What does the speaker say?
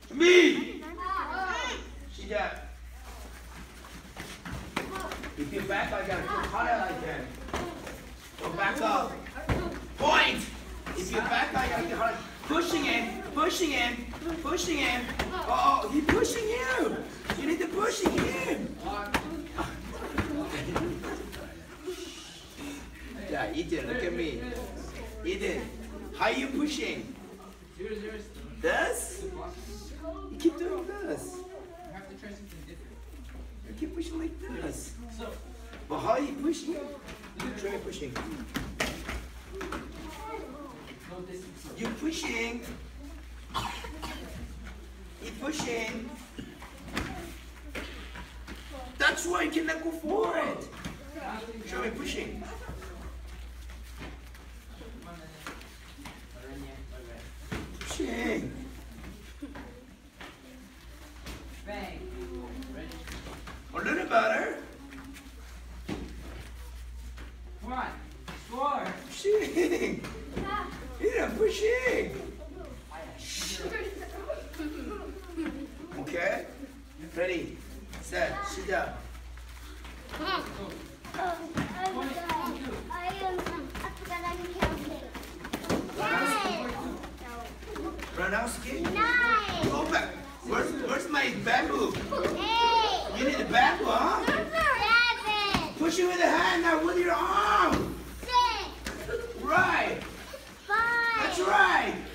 Me. 시작. If you back like that, go harder like that. Go back up. Point. If you back like that, harder. Pushing in, pushing in, pushing in. Oh, he's pushing you. You need to push him. Yeah, Ethan, look at me. Ethan, how you pushing? This? You keep doing this. You keep pushing like this. But how are you pushing? Try pushing. You're pushing. You're pushing. That's why you cannot go forward. Show me pushing. Pushing. A little better. Come on, score. Pushing. Yeah, pushing. Okay. Ready. Set. Sit down. Run out, ski. Go back. Where's my bamboo? You need a bamboo, huh? Push it with the hand, not with your arm. Right. That's right.